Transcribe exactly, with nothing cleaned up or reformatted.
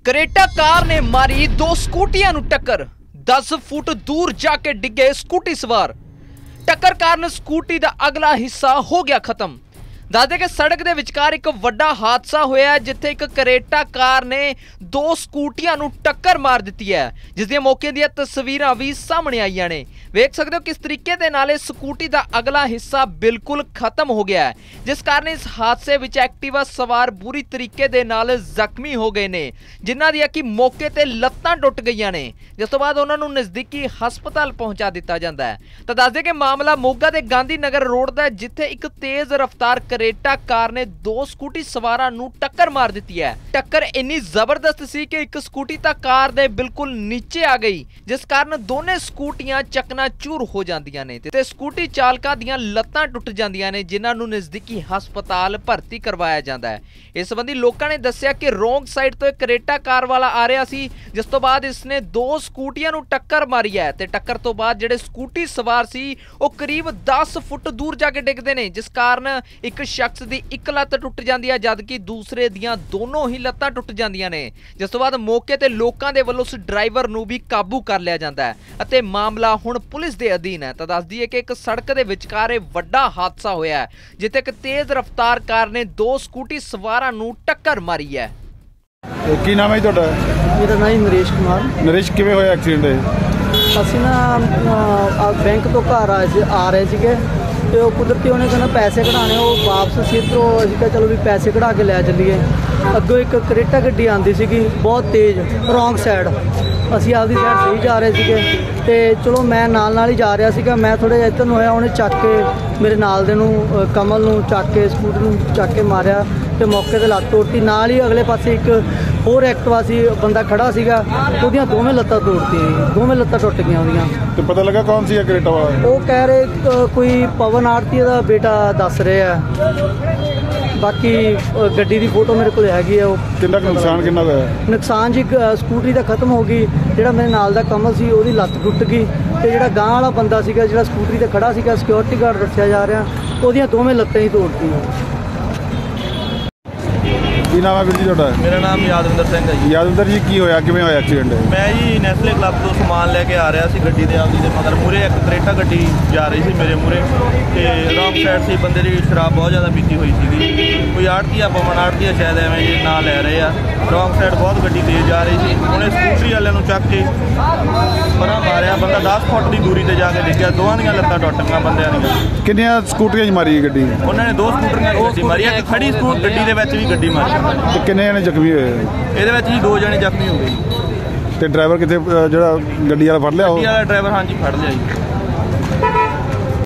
Creta car ਨੇ ਮਾਰੀ ਦੋ ਸਕੂਟੀਆਂ ਨੂੰ ਟੱਕਰ। दस फुट दूर जाके डिगे स्कूटी सवार। टक्कर कारण स्कूटी का अगला हिस्सा हो गया खत्म। दस दे कि सड़क के विचकार एक वड्डा हादसा होया जिथे एक करेटा कार ने दो स्कूटियां नूं टक्कर मार दी है, जिसदियां मौके दी तस्वीरां भी सामने आईयां ने। वेख सकते हो किस तरीके दे नाल स्कूटी का अगला हिस्सा बिल्कुल खत्म हो गया है, जिस कारण इस हादसे विच एक्टिवा सवार बुरी तरीके दे नाल जख्मी हो गए ने, जिन्हां दी कि मौके ते लत्तां टुट गईयां ने, जिस तो बाद उन्हां नूं नज़दीकी हस्पताल पहुंचा दिता जांदा है। तां दस दे कि मामला मोगा दे गांधी नगर रोड दा, जिथे एक तेज रफ्तार करेटा कार ने दो स्कूटी सवारां नूं टक्कर मार दी है। टक्कर इन्नी जबरदस्त सी कि एक स्कूटी तां कार दे बिल्कुल नीचे आ गई, जिस कारण दोने स्कूटियां चकनाचूर हो जांदियां ने ते स्कूटी चालकां दियां लत्तां टुट जांदियां ने, जिन्हां नूं नज़दीकी हस्पताल भर्ती करवाया जांदा है। इस संबंधी लोकां ने दस्सिया कि रोंग साइड तो एक करेटा कार वाला आ रहा सी, जिस तो बाद इसने दो स्कूटियां नूं टक्कर मारी है ते टक्कर तो बाद जिहड़े स्कूटी सवार सी वो करीब दस फुट दूर जाके डिगदे ने, जिस कारण एक शख्स दी एक लत्त टुट जाती है, जबकि दूसरे दियां दोनों ही लत्तां टुट जांदियां ने। जिस तो बाद मौके ते लोकां दे वल्लों उस ड्राइवर नूं भी काबू कर लिया जाता है अते मामला हुण पुलिस दे अधीन है। तां दस दईए कि एक सड़क दे विचकार वड्डा हादसा होया है, जिथे एक तेज रफ्तार कार ने दो स्कूटी सवारां नूं टक्कर मारी है। की नाम है तुहाडा? मेरा नाम नरेश कुमार। नरेश किवें होया एक्सीडेंट? ਅਸੀਂ ਨਾ ਬੈਂਕ ਤੋਂ ਘਰ ਆ ਰਹੇ ਸੀਗੇ ਤੇ ਉਹ ਕੁਦਰਤੀ ਉਹਨੇ ਕਹਿੰਦਾ ਪੈਸੇ ਕਢਾਣੇ, ਉਹ ਵਾਪਸ ਸੀ ਇੱਧਰੋਂ। ਅਸੀਂ ਕਿਹਾ ਚਲੋ ਵੀ ਪੈਸੇ ਕਢਾ ਕੇ ਲੈ ਚੱਲੀਏ। ਅੱਗੋਂ ਇੱਕ ਕਰੇਟਾ ਗੱਡੀ ਆਉਂਦੀ ਸੀਗੀ ਬਹੁਤ ਤੇਜ਼ ਰੋਂਗ ਸਾਈਡ, ਅਸੀਂ ਆਪਦੀ ਸਾਈਡ ਸਹੀ ਜਾ ਰਹੇ ਸੀਗੇ ਤੇ ਚਲੋ ਮੈਂ ਨਾਲ ਨਾਲ ਹੀ ਜਾ ਰਿਹਾ ਸੀਗਾ। ਮੈਂ ਥੋੜ੍ਹਾ ਜਿਹਾ ਇੱਧਰ ਨੂੰ ਹੋਇਆ, ਉਹਨੇ ਚੱਕ ਕੇ ਮੇਰੇ ਨਾਲ ਦੇ ਨੂੰ ਕਮਲ ਨੂੰ ਚੱਕ ਕੇ ਸਕੂਟਰ ਨੂੰ ਚੱਕ ਕੇ ਮਾਰਿਆ ਤੇ ਮੌਕੇ 'ਤੇ ਲੱਤ ਤੋੜਤੀ। ਨਾਲ ਹੀ ਅਗਲੇ ਪਾਸੇ ਇੱਕ ਹੋਰ ਐਕਟਿਵਾ ਸੀ ਬੰਦਾ ਖੜਾ ਸੀਗਾ, ਉਹਦੀਆਂ ਦੋਵੇਂ ਲੱਤਾਂ ਤੋੜਤੀਆਂ, ਦੋਵੇਂ ਲੱਤਾਂ ਟੁੱਟ ਗਈਆਂ ਉਹਦੀਆਂ। ਤੇ ਪਤਾ ਲੱਗਾ ਕੌਣ ਸੀ ਕਰੇਟਾ ਵਾਲਾ? ਉਹ ਕਹਿ ਰਹੇ ਕੋਈ ਪਵਨ ਆਰਤੀ ਦਾ ਬੇਟਾ ਦੱਸ ਰਹੇ ਆ। ਬਾਕੀ ਗੱਡੀ ਦੀ ਫੋਟੋ ਮੇਰੇ ਕੋਲ ਹੈਗੀ ਆ। ਉਹ ਕਿੰਨਾ ਨੁਕਸਾਨ ਕਿੰਨਾ ਹੋਇਆ? ਨੁਕਸਾਨ ਜੀ ਸਕੂਟਰੀ ਦਾ ਖਤਮ ਹੋ ਗਈ, ਜਿਹੜਾ ਮੇਰੇ ਨਾਲ ਦਾ ਕਮਲ ਸੀ ਉਹਦੀ ਲੱਤ ਟੁੱਟ ਗਈ ਤੇ ਜਿਹੜਾ ਗਾਂ ਵਾਲਾ ਬੰਦਾ ਸੀਗਾ ਜਿਹੜਾ ਸਕੂਟਰੀ ਤੇ ਖੜਾ ਸੀਗਾ, ਸਿਕਿਉਰਿਟੀ ਗਾਰਡ ਦੱਸਿਆ ਜਾ ਰਿਹਾ, ਉਹਦੀਆਂ ਦੋਵੇਂ ਲੱਤਾਂ ਹੀ ਤੋੜਤੀਆਂ। ਕੀ ਨਾਮ ਹੈ ਵੀਰ ਜੀ ਤੁਹਾਡਾ? ਮੇਰਾ ਨਾਮ ਯਾਦਵਿੰਦਰ ਸਿੰਘ ਹੈ ਜੀ। ਯਾਦਵਿੰਦਰ ਜੀ ਕੀ ਹੋਇਆ, ਕਿਵੇਂ ਹੋਇਆ ਐਕਸੀਡੈਂਟ? ਮੈਂ ਜੀ ਨੈਸਲੇ ਕਲੱਬ ਤੋਂ ਸਮਾਨ ਲੈ ਕੇ ਆ ਰਿਹਾ ਸੀ ਗੱਡੀ ਦੇ ਆਪਦੀ ਦੇ ਮਗਰ ਮੂਹਰੇ ਇੱਕ ਕਰੇਟਾ ਗੱਡੀ ਜਾ ਰਹੀ ਸੀ ਮੇਰੇ ਮੂਹਰੇ ਤੇ ਰੌਂਗ ਸਾਈਡ ਸੀ। ਬੰਦੇ ਦੀ ਸ਼ਰਾਬ ਬਹੁਤ ਜ਼ਿਆਦਾ ਪੀਤੀ ਹੋਈ ਸੀਗੀ, ਕੋਈ ਆੜਤੀਆ ਪਵਨ ਆੜਤੀਆ ਸ਼ਾਇਦ ਐਵੇਂ ਜੇ ਨਾਂ ਲੈ ਰਹੇ ਆ। ਰੌਂਗ ਸਾਈਡ ਬਹੁਤ ਗੱਡੀ ਤੇਜ਼ ਜਾ ਰਹੀ ਸੀ, ਉਹਨੇ ਸਕੂਟਰੀ ਵਾਲਿਆਂ ਨੂੰ ਚੱਕ ਕੇ ਪਰਾਂ ਮਾਰਿਆ। ਬੰਦਾ ਦਸ ਫੁੱਟ ਦੀ ਦੂਰੀ ਤੇ ਜਾ ਕੇ ਡਿੱਗਿਆ, ਦੋਵਾਂ ਦੀਆਂ ਲੱਤਾਂ ਟੁੱਟ ਗਈਆਂ ਬੰਦਿਆਂ ਦੀਆਂ। ਕਿੰਨੀਆਂ ਸਕੂਟਰੀਆਂ 'ਚ ਮਾਰੀ ਗੱਡੀ? ਉਹਨਾਂ ਨੇ ਦੋ ਸਕੂਟਰੀਆਂ ਗੱਡੀ ਮਾਰੀ, ਇੱਕ ਖੜੀ ਸਕੂਟ ਗੱਡੀ ਦੇ ਵਿੱਚ ਵੀ ਗੱਡੀ ਮਾਰੀ। ਤੇ ਕਿੰਨੇ ਜਣੇ ਜ਼ਖਮੀ ਹੋਏ? ਇਹਦੇ ਵਿੱਚ ਜੀ ਦੋ ਜਣੇ ਜ਼ਖਮੀ ਹੋ ਗਏ। ਤੇ ਡਰਾਈਵਰ ਕਿੱਥੇ, ਜਿਹੜਾ ਗੱਡੀ ਵਾਲਾ ਫੜ ਲਿਆ? ਉਹ ਗੱਡੀ ਵਾਲਾ ਡਰਾਈਵਰ ਹਾਂਜੀ ਫੜ ਲਿਆ ਜੀ।